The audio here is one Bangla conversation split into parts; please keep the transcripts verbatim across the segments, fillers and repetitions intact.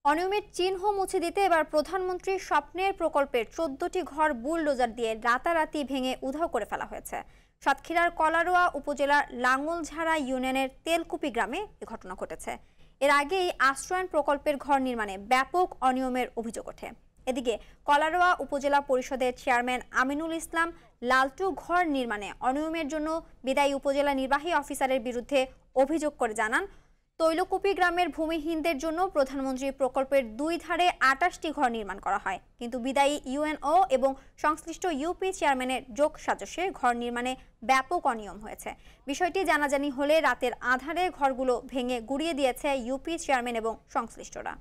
অনিয়মের চিহ্ন মুছে দিতে এবার প্রধানমন্ত্রীর স্বপ্নের প্রকল্পের চোদ্দটি ঘর বুলডোজার দিয়ে রাতারাতি ভেঙে উধাও করে ফেলা হয়েছে। সাতক্ষীরার কলারোয়া উপজেলার লাঙ্গলঝাড়া ইউনিয়নের তেলকুপি গ্রামে এ ঘটনা ঘটেছে। এর আগেই আশ্রয়ণ প্রকল্পের ঘর নির্মাণে ব্যাপক অনিয়মের অভিযোগ ওঠে। এদিকে কলারোয়া উপজেলা পরিষদের চেয়ারম্যান আমিনুল ইসলাম লালটু ঘর নির্মাণে অনিয়মের জন্য বিদায়ী উপজেলা নির্বাহী অফিসারের বিরুদ্ধে অভিযোগ করে জানান, তৈলকুপি গ্রামের ভূমিহীনদের জন্য প্রধানমন্ত্রী প্রকল্পের দুই ধারে আটাশটি ঘর নির্মাণ করা হয়, কিন্তু বিদায়ী ইউএনও এবং সংশ্লিষ্ট ইউপি চেয়ারম্যানের যোগ সাজশে ঘর নির্মাণে ব্যাপক অনিয়ম হয়েছে। বিষয়টি জানাজানি হলে রাতের আধারে ঘরগুলো ভেঙে গুড়িয়ে দিয়েছে ইউপি চেয়ারম্যান এবং সংশ্লিষ্টরা।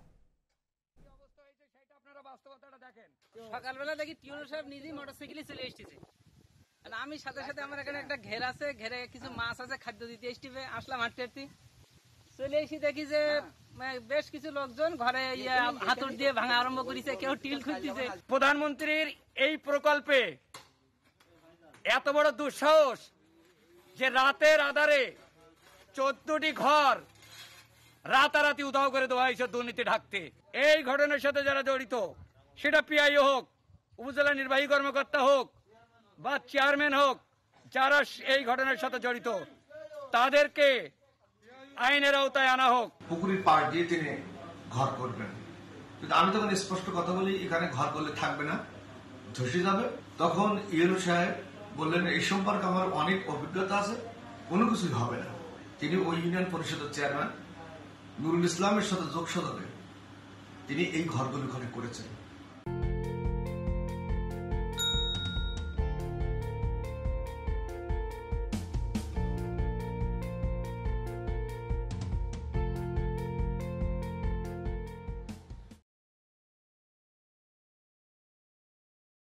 সকালবেলা দেখি টিউনো সাহেব নিজেই মোটরসাইকেলে চলে এসেছে। আমি সাথে সাথে আমার এখানে একটা ঘের আছে, ঘেরে কিছু মাছ আছে, খাদ্য দিতে এসেছে। আসলাম হাঁটতে হাঁটতে, চলে এসে দেখি যে বেশ কিছু লোকজন ঘরে হাতুড় দিয়ে ভাঙা আরম্ভ করেছে, কেউ টিল খুঁজতেছে। প্রধানমন্ত্রীর এই প্রকল্পে এত বড় দুঃসাহস যে রাতের আধারে চোদ্দটি ঘর রাতারাতি উধাও করে দেওয়া হয়েছে দুর্নীতি ঢাকতে। এই ঘটনার সাথে যারা জড়িত, সেটা পিআইও হোক, উপজেলা নির্বাহী কর্মকর্তা হোক বা চেয়ারম্যান হোক, যারা এই ঘটনার সাথে জড়িত তাদেরকে আইনের আওতায় আনা হোক। পুকুরের পাড় দিয়ে টেনে ঘর করবেন, কিন্তু আমি তখন স্পষ্ট কথা বলি, এখানে ঘর করলে থাকবে না, ধসে যাবে। তখন ইয়েলো সাহেব বললেন, এই সম্পর্কে আমার অনেক অভিজ্ঞতা আছে, কোনো কিছুই হবে না। তিনি ওই ইউনিয়ন পরিষদের চেয়ারম্যান নুরুল ইসলামের সাথে যোগ সাধনে তিনি এই ঘরগুলো ওখানে করেছেন।